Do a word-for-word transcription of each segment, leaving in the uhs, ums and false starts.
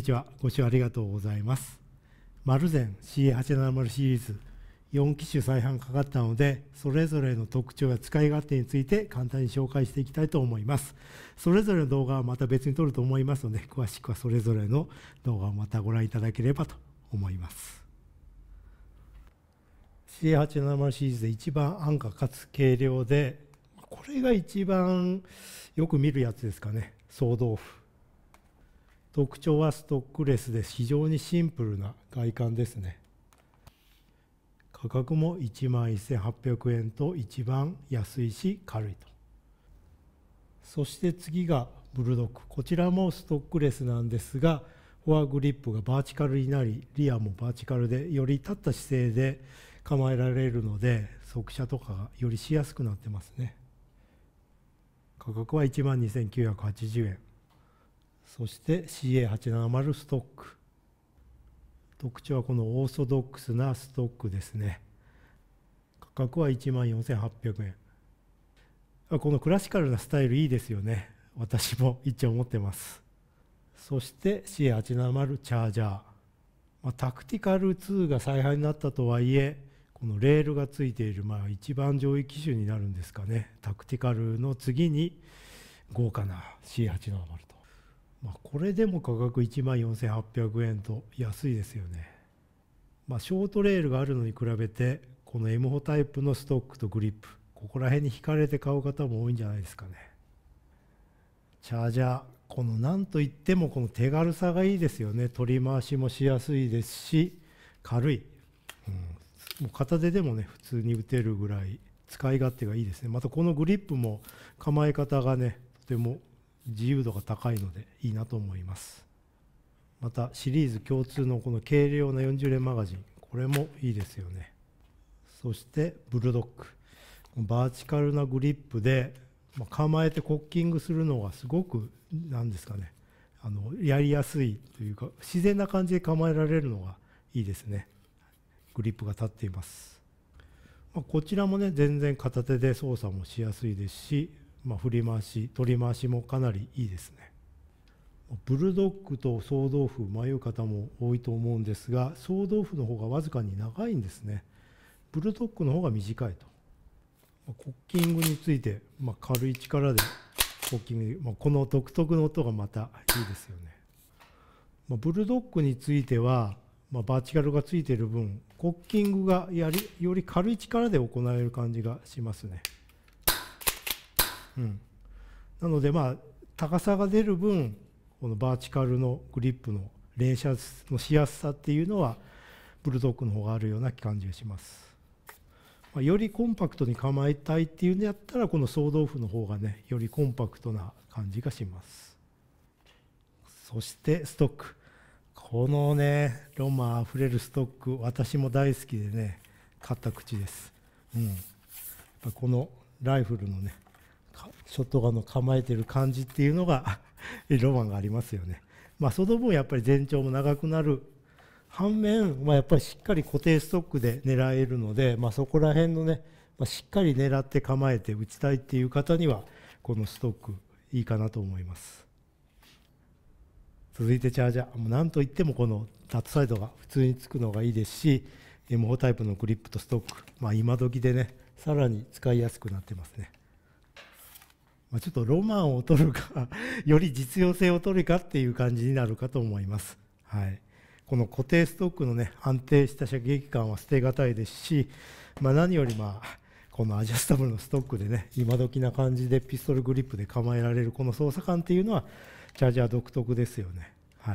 ちは。ご視聴ありがとうございます。マルゼン シーエーはちななまる シリーズよん機種再販かかったので、それぞれの特徴や使い勝手について簡単に紹介していきたいと思います。それぞれの動画はまた別に撮ると思いますので、詳しくはそれぞれの動画をまたご覧いただければと思います。シーエーはちななまる シリーズで一番安価かつ軽量で、これが一番よく見るやつですかね。総豆腐。特徴はストックレスで非常にシンプルな外観ですね。価格もいちまんせんはっぴゃくえんと一番安いし軽いと。そして次がブルドッグ。こちらもストックレスなんですが、フォアグリップがバーチカルになり、リアもバーチカルでより立った姿勢で構えられるので、側射とかがよりしやすくなってますね。価格はいちまんにせんきゅうひゃくはちじゅうえん。そして シーエーはちななまる ストック。特徴はこのオーソドックスなストックですね。価格はいちまんよんせんはっぴゃくえん。このクラシカルなスタイルいいですよね。私も一応持ってます。そして シーエーはちななまる チャージャー。まあ、タクティカルツーが再販になったとはいえ、このレールがついている、まあ、一番上位機種になるんですかね。タクティカルの次に豪華な シーエーはちななまる と。まあこれでも価格いちまんよんせんはっぴゃくえんと安いですよね。まあ、ショートレールがあるのに比べて、この エムフォ タイプのストックとグリップ、ここら辺に惹かれて買う方も多いんじゃないですかね。チャージャー、このなんといってもこの手軽さがいいですよね。取り回しもしやすいですし、軽い。うん、もう片手でもね、普通に打てるぐらい使い勝手がいいですね。またこのグリップも構え方がね、とても自由度が高いのでいいなと思います。またシリーズ共通のこの軽量なよんじゅうれんマガジン、これもいいですよね。そしてブルドッグ、バーチカルなグリップで構えてコッキングするのがすごくなんですかね、あのやりやすいというか自然な感じで構えられるのがいいですね。グリップが立っています。まあ、こちらもね全然片手で操作もしやすいですし、まあ、振り回し取り回しもかなりいいですね。ブルドッグと総豆腐迷う方も多いと思うんですが、総豆腐の方がわずかに長いんですね。ブルドッグの方が短いと。コッキングについて、まあ、軽い力でコッキング、まあ、この独特の音がまたいいですよね。まあ、ブルドッグについては、まあ、バーチカルがついている分、コッキングがやりより軽い力で行える感じがしますね。うん、なので、まあ、高さが出る分、このバーチカルのグリップの連射のしやすさっていうのは、ブルドッグの方があるような感じがします。まあ、よりコンパクトに構えたいっていうんであったら、この総豆腐の方がね、よりコンパクトな感じがします。そしてストック。このね、ロマンあふれるストック、私も大好きでね、買った口です。うん。やっぱこのライフルのね、ショットガンの構えてる感じっていうのがロマンがありますよね。まあその分やっぱり全長も長くなる反面、まあ、やっぱりしっかり固定ストックで狙えるので、まあ、そこら辺のね、まあ、しっかり狙って構えて打ちたいっていう方にはこのストックいいかなと思います。続いてチャージャー、もう何といってもこのタッチサイドが普通につくのがいいですし、 エムフォ タイプのグリップとストック、まあ、今時でねさらに使いやすくなってますね。まあ、ちょっとロマンを取るかより実用性を取るかっていう感じになるかと思います。はい、この固定ストックのね安定した射撃感は捨てがたいですし、まあ、何よりまあこのアジャスタブルのストックでね今時な感じでピストルグリップで構えられるこの操作感っていうのはチャージャー独特ですよね。はい、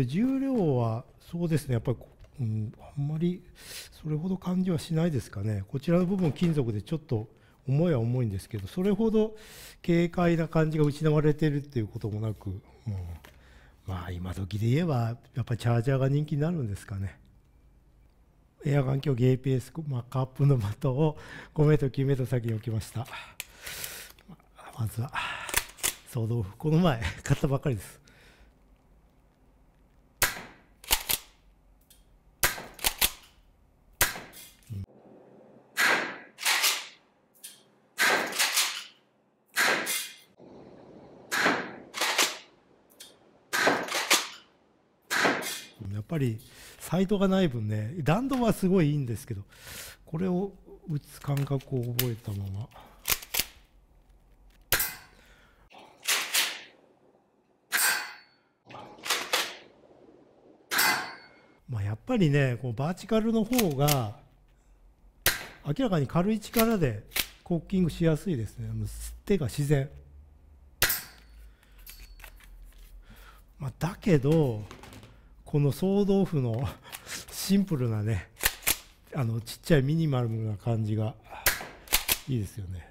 重量はそうですね、やっぱり、うん、あんまりそれほど感じはしないですかね。こちらの部分金属でちょっと重いは重いんですけど、それほど軽快な感じが失われているっていうこともなく、うん、まあ今時で言えばやっぱりチャージャーが人気になるんですかね。エア環境 エーピーエス、まあ、カップの的をごメートルきゅうメートル先に置きました。まずは総豆腐、この前買ったばっかりです。 ぱりサイトがない分ね、弾道はすごいいいんですけど、これを打つ感覚を覚えたまま。まあやっぱりね、こうバーチカルの方が明らかに軽い力でコッキングしやすいですね。手が自然。まあ、だけどこの総豆腐のシンプルなね、あのちっちゃいミニマルな感じがいいですよね。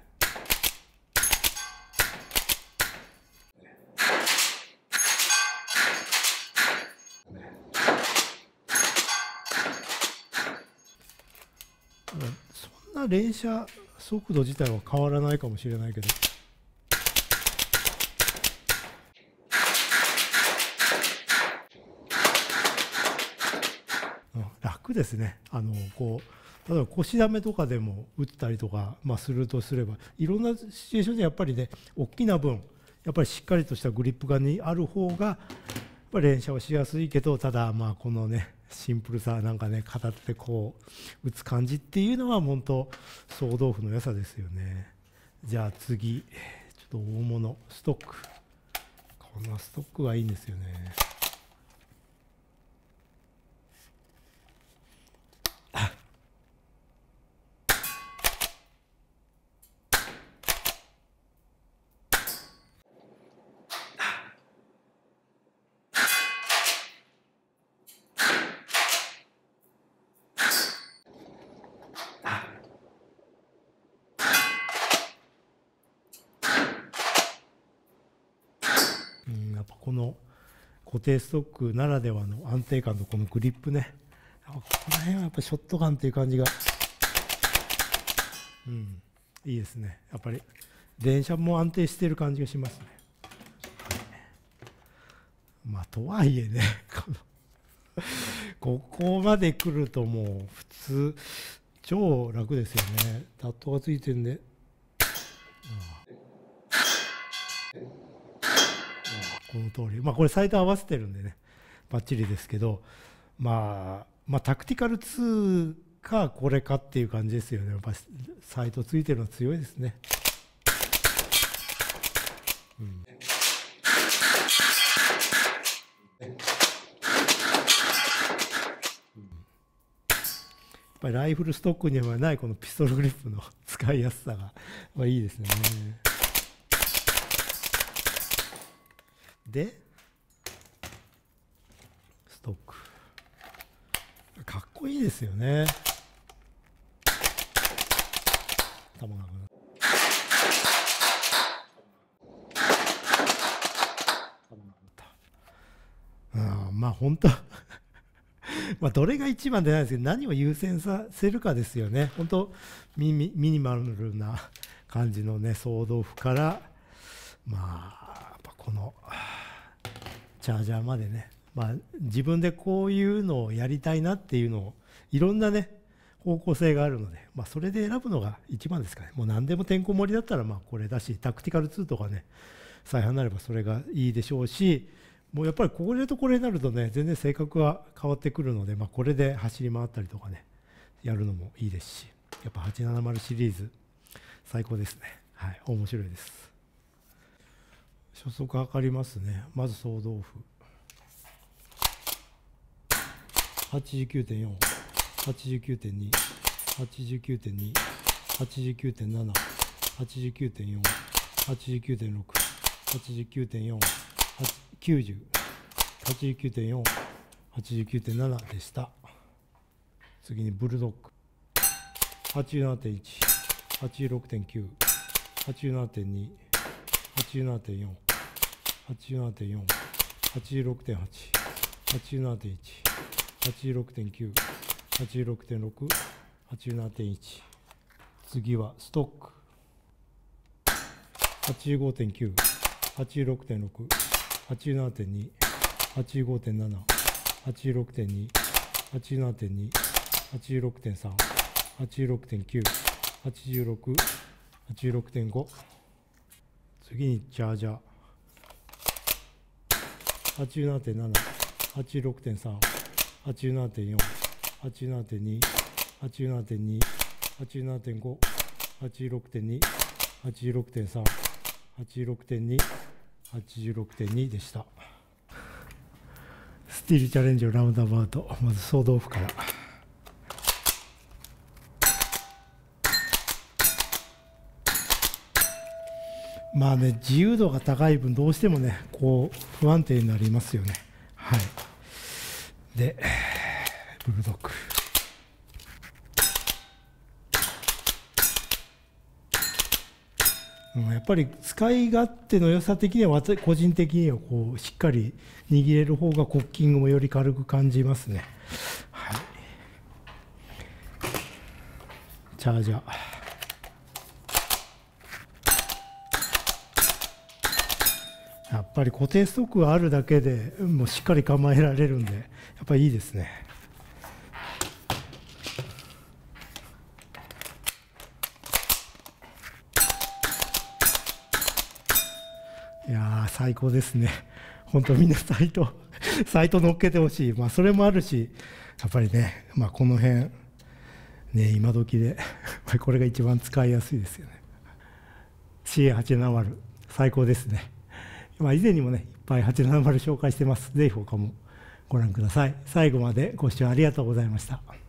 そんな連射速度自体は変わらないかもしれないけど、うん、楽ですね。あのこう例えば腰ダメとかでも打ったりとか、まあ、するとすれば、いろんなシチュエーションでやっぱりね、大きな分やっぱりしっかりとしたグリップがにある方がやっぱり連射はしやすいけど、ただまあこのねシンプルさ、なんかね片手でこう打つ感じっていうのは本当総豆腐の良さですよね。じゃあ次、ちょっと大物ストック、このストックがいいんですよね。うん、やっぱこの固定ストックならではの安定感とこのグリップね、この辺はやっぱショットガンっていう感じが、うん、いいですね。やっぱり電車も安定している感じがしますね。はい、まあとはいえねこのここまで来るともう普通超楽ですよね。ダットがついてるんで、この通り、まあこれサイト合わせてるんでねバッチリですけど、まあまあタクティカルツーかこれかっていう感じですよね。やっぱサイトついてるのは強いですね。うん、やっぱりライフルストックにはないこのピストルグリップの使いやすさが、まあ、いいですね。でストックかっこいいですよね。弾がうん、まあ本当まあどれが一番でないですけど、何を優先させるかですよね。本当ミニ、ミニマルな感じのね総豆腐から、まあやっぱこのチャージャーまでね、まあ自分でこういうのをやりたいなっていうのをいろんなね方向性があるので、まあ、それで選ぶのが一番ですかね。もう何でもてんこ盛りだったらまあこれだし、タクティカルツーとかね再販になればそれがいいでしょうし、もうやっぱりこれとこれになるとね全然性格が変わってくるので、まあ、これで走り回ったりとかねやるのもいいですし、やっぱはちななまるシリーズ最高ですね。はい、面白いです。初速測りますね。まず総豆腐 はちじゅうきゅうてんよん、はちじゅうきゅうてんに、はちじゅうきゅうてんに、はちじゅうきゅうてんなな、はちじゅうきゅうてんよん、はちじゅうきゅうてんろく、はちじゅうきゅうてんよん、きゅうじゅう、はちじゅうきゅうてんよん、はちじゅうきゅうてんななでした。次にブルドッグ はちじゅうななてんいち、はちじゅうろくてんきゅう、はちじゅうななてんに、はちじゅうななてんよん、はちじゅうななてんよん、はちじゅうろくてんはち、はちじゅうななてんいち、はちじゅうろくてんきゅう、はちじゅうろくてんろく、はちじゅうななてんいち。次はストック はちじゅうごてんきゅう、はちじゅうろくてんろく、はちじゅうななてんに、はちじゅうごてんなな、はちじゅうろくてんに、はちじゅうななてんに、はちじゅうろくてんさん、はちじゅうろくてんきゅう、はちじゅうろく、はちじゅうろくてんご。次にチャージャー はちじゅうななてんなな、はちじゅうろくてんさん、ははちじゅうななてんよん、はちじゅうななてんに、はちじゅうななてんに、はちじゅうななてんご、はちじゅうろくてんに、はちじゅうろくてんさん、はちじゅうろくてんに、はちじゅうろくてんにでした。スティールチャレンジのラウンドアバウト、まず総豆腐から。まあね、自由度が高い分、どうしてもね、こう不安定になりますよね。はい。で、ブルドッグ。やっぱり使い勝手の良さ的には、個人的にはこうしっかり握れる方がコッキングもより軽く感じますね。はい。チャージャー。やっぱり固定ストックがあるだけでもうしっかり構えられるんで、やっぱりいいですね。いやー最高ですね。本当みんなサイトサイト乗っけてほしい。まあそれもあるし、やっぱりね、まあこの辺ね今時でこれが一番使いやすいですよね。シーエーはちななまる 最高ですね。まあ以前にもねいっぱいはちななまる紹介してます。ぜひ他もご覧ください。最後までご視聴ありがとうございました。